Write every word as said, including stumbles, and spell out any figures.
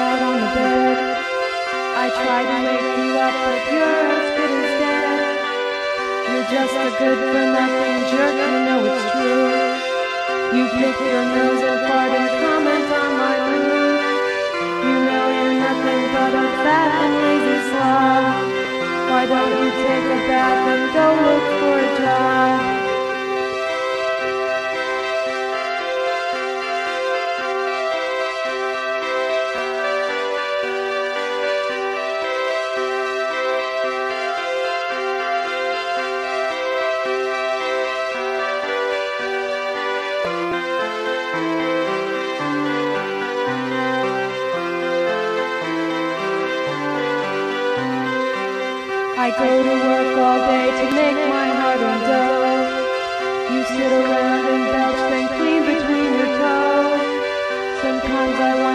out on the bed. I tried to wake you up, but you're as good as dead. You're just a good-for-nothing jerk, you know it's true. You pick your nose and fart and comment on my mood. You know you're nothing but a fat and lazy slob. Why don't you take a bath and go look for a job? I go to work all day to make my heart and dough. You sit around and belch, then clean between your toes. Sometimes I